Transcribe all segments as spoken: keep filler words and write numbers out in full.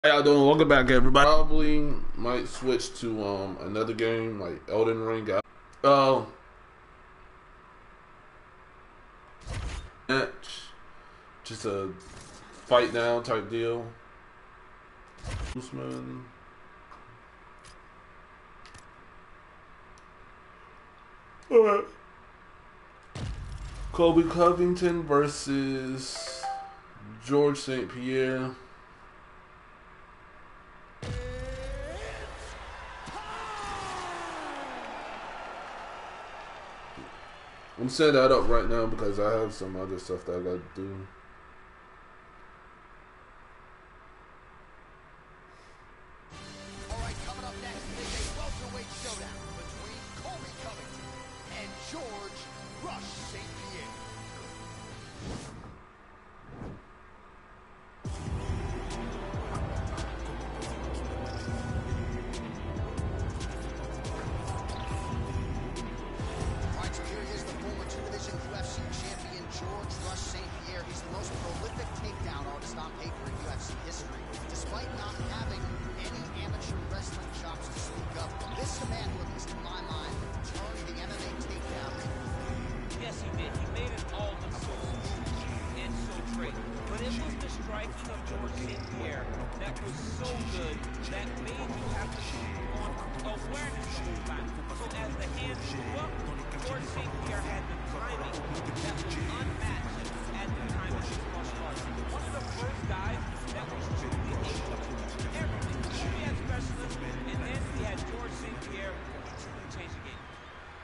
How y'all doing? Welcome back, everybody. Probably might switch to um another game like Elden Ring. Uh, match, just a fight down type deal. Usman. All right. Colby Covington versus George Saint Pierre. I'm setting that up right now because I have some other stuff that I gotta do. Alright, coming up next is a welterweight showdown between Colby Covington and George Rush Saint Pierre. Alright, so here is the former two-division U F C champion George Rush Saint Pierre. He's the most prolific takedown artist on paper in U F C history. Despite not having any amateur wrestling chops to speak of, this is a man who, at least in my mind, turned the M M A takedown. Yes, he did. He made it all look so smooth and so great. But it was the striking of George Saint Pierre that was so good that made you have to be on awareness the whole time. So as the hands moved up, George Saint Pierre had the timing that was unmatched at the time of his martial arts. One of the first guys that was truly able to do everything. We had specialists, and then we had George Saint Pierre who truly changed the game.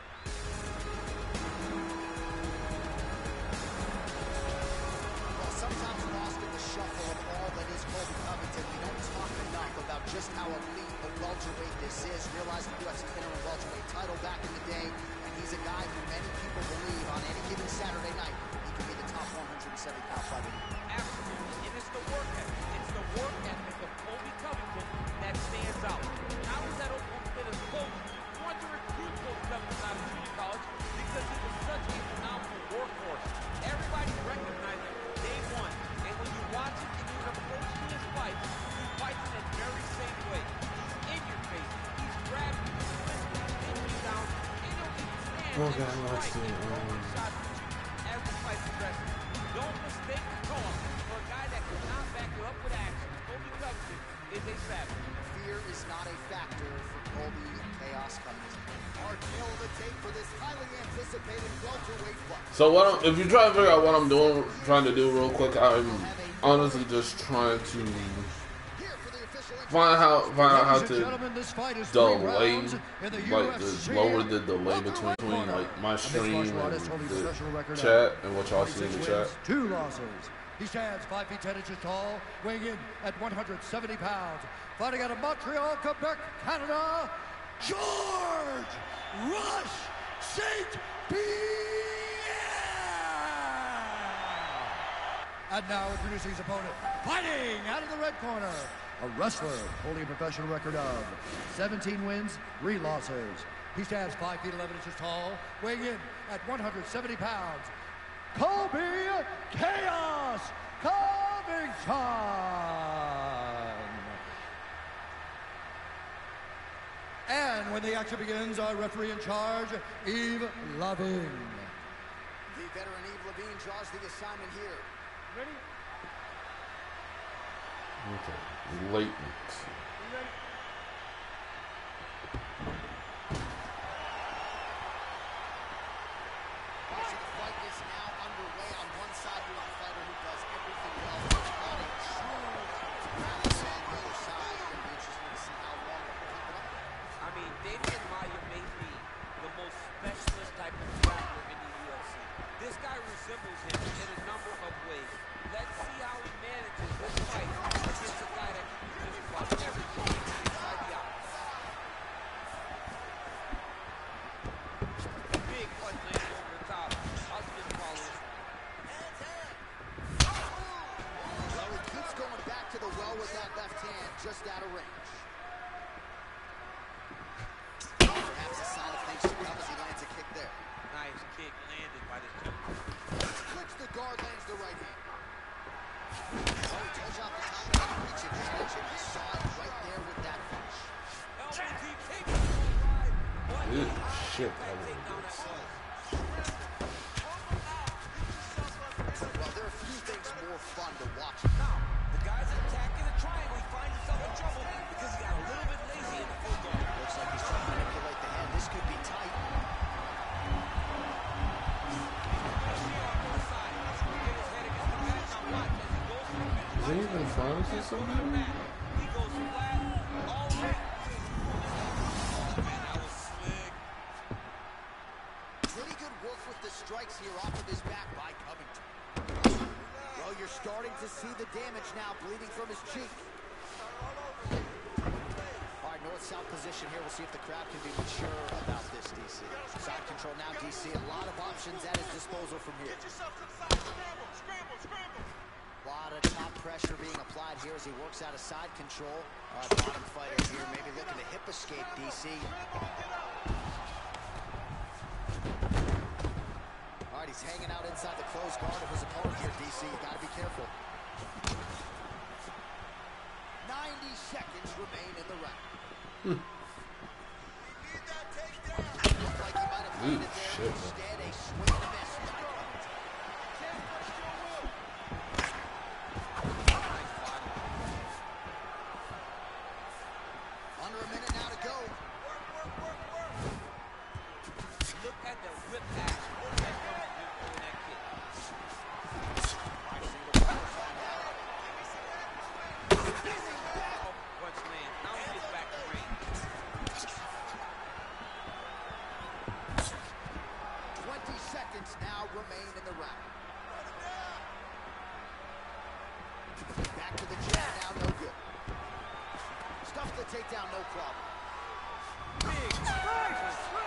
Well, sometimes lost in the shuffle of all that is Colby Covington, we don't talk enough about just how elite a welterweight this is. Realized the U F C interim welterweight title back in the day, and he's a guy who many people believe on any given Saturday night he can be the top one hundred seventy pound fighter. Absolutely, and it's the work ethic. It's the work ethic of Colby Covington that stands out. When I was at Oklahoma State as a coach, I wanted to recruit Colby Covington out of junior college because he was such a phenomenal workhorse. Everybody recognized him day one, and when you watch him and you approach his fight, he fights in that very same way. He's in your face. He's grabbing you, he's twisting, he's taking you down, and he'll even stand Okay, and let's strike see, and throw um, a shot at you as the fight progresses. Don't mistake the tone for a guy that cannot back you up with action. Colby Covington is a savage. Fear is not a factor for Colby Chaos Covington. Our tail of the tape for this highly anticipated welterweight fight. So what? I'm, if you're trying to figure out what I'm doing, trying to do real quick, I'm honestly just trying to Here for the official find how find out how Ladies and to gentlemen, this fight is delay, three rounds in the like U F C the lower the delay between, between like my And this stream martial and artist holding the professional record chat of and what y'all see in the twenty-six chat. wins, Two losses. He stands five feet ten inches tall, weighing in at one hundred seventy pounds. Fighting out of Montreal, Quebec, Canada, George Rush Saint Pierre. And now introducing his opponent, fighting out of the red corner, a wrestler holding a professional record of seventeen wins, three losses. He stands five feet eleven inches tall, weighing in at one hundred seventy pounds. Colby Chaos Covington. And when the action begins, our referee in charge, Yves Lavigne. The veteran Yves Lavigne draws the assignment here. Ready? Okay, latent. So the fight is now underway. On one side, we have a fighter who does everything well. It's not a true prowess on the other side. It's going to be interesting to see how long they can keep it up. I mean, Damian Maia may be the most specialist type of grappler in the U F C. This guy resembles him in a number of ways. Let's see how he manages this fight against a guy that can just watch everything inside the out. Big punch lands over the top. I'll just follow this. Well, he keeps going back to the well with that left hand, just out of range. Perhaps a sign of things to come as he lands a kick there. Nice kick landed by this gentleman. Clicks the guard, lands the right hand. Oh, he tells you off the top, reaching, reaching, shit. That was good. Well, there are a few things more fun to watch. Now, the guy's attacking the triangle. He finds himself in trouble because he got a little bit lazy in the full guard. Looks like he's trying to manipulate the hand. This could be tight. Is he even trying to something? He goes flat all the way. Man, that was slick. Pretty good work with the strikes here off of his back by Covington. Well, you're starting to see the damage now, bleeding from his cheek. All right, north-south position here. We'll see if the crowd can be mature about this, D C. Side control now, D C. A lot of options at his disposal from here. A lot of top pressure being applied here as he works out of side control. All right, bottom fighter here, maybe looking to hip escape, D C. All right, he's hanging out inside the closed guard of his opponent here, D C. You got to be careful. ninety seconds remain in the round. Hmm. Looked like he might have played it there. Shit, Instead, a swing and a miss by Covington. Under a minute now to go. Look at the whip action. That Covington that kick. Oh, punch land. Now he gets back to range. twenty seconds now remain in the round. Back to the jab now, no good. Stuff the takedown, no problem. Big strike.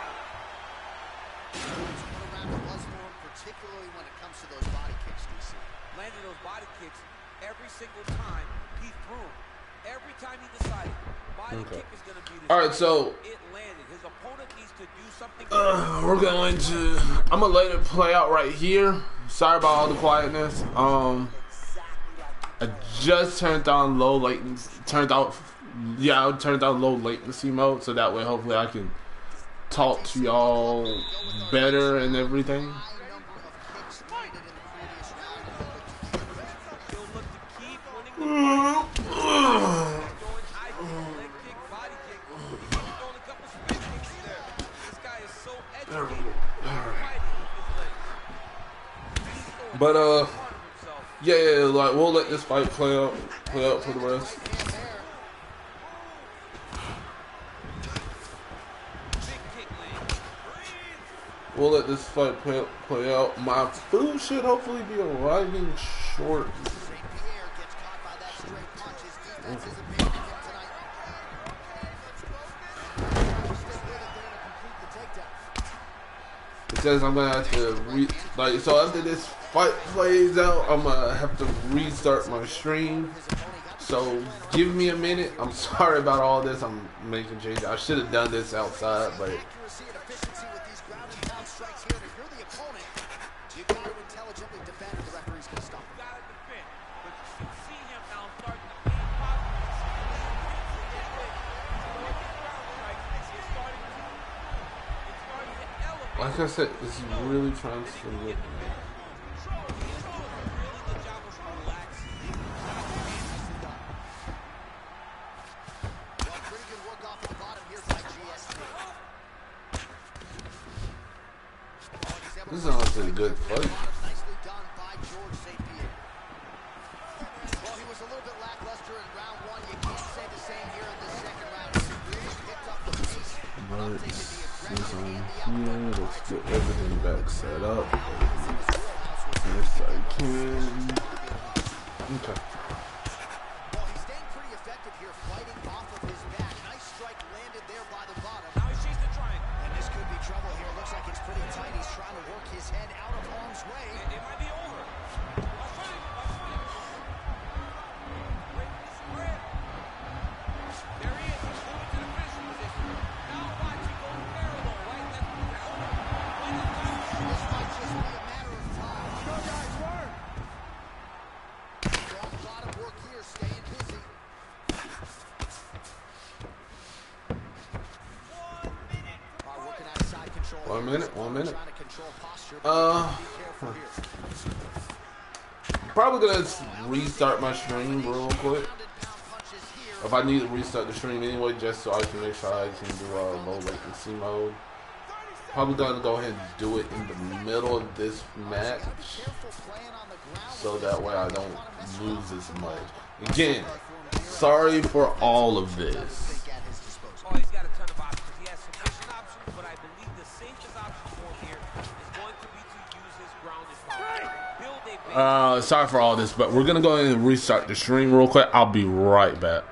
What a round it was for him, particularly when it comes to those body kicks, D C. Landing those body kicks every single time he threw them. Every time he decided body Okay. kick is going to be this. All right, so it landed. His opponent needs to do something. uh, we're going to. I'm gonna let it play out right here. Sorry about all the quietness. Um, I just turned on low latency. Turned out, yeah, I turned on low latency mode, so that way hopefully I can talk to y'all better and everything. High number of kicks landed in the previous round. and he'll look to keep He'll look to keep winning the throwing high kick, leg kick, body kick. He's even throwing a couple spin kicks there. This guy is so educated. Fighting with his legs. He's throwing But uh, hard on himself. yeah, yeah, like we'll let this fight play out, play out for the rest. right hand there. Big kick land. We'll let this fight play, play out. My food should hopefully be arriving short. Saint Pierre gets caught by that straight punch. His defense is abandoning him tonight. Stick with it there to complete the takedown. It says I'm gonna have to re like so after this fight plays out, I'm gonna have to restart my stream. His opponent got So give me a minute. I'm sorry about all this. I'm making changes. I should have done this outside, but accuracy and efficiency with these ground and pound strikes here. And if you're the opponent, you've got to intelligently defend. The referee's going to stop him. Got to defend. But you can see him now starting to gain confidence. It's starting to, it's starting to elevate. like I said, this is really trying to look. Well, pretty good work off the bottom here by G S P. This is honestly a good fight. Nicely done by George Saint Pierre. Well, he was a little bit lackluster in round one. You can't say the same here in the second round. He really picked up the pace. But since I'm here, let's get everything back set up. Yes, I can. Okay. Well, he's staying pretty effective here, fighting off of his back. Nice strike landed there by the bottom. Now he's chasing the triangle. And this could be trouble here. Looks like it's pretty tight. He's trying to work his head out of harm's way. It, it might be over. Watch him. Watch him. Breaking the spread. There he is. He's moving to the finishing position. Now watch him go parallel. Right left. When the time This might just be a matter of time. Go, guys, work! Strong bottom work here, staying busy. one minute. Are working outside control. One minute, one minute. Uh, probably gonna restart my stream real quick. If I need to restart the stream anyway, just so I can make sure I can do uh, low latency mode. Probably gonna go ahead and do it in the middle of this match, so that way I don't lose as much. Again, sorry for all of this. Oh, he's got a ton of options. He has sufficient options, but I believe the safest option for him here is going to be to use his grounded power. Build a base. Uh, sorry for all this, but we're gonna go ahead and restart the stream real quick. I'll be right back.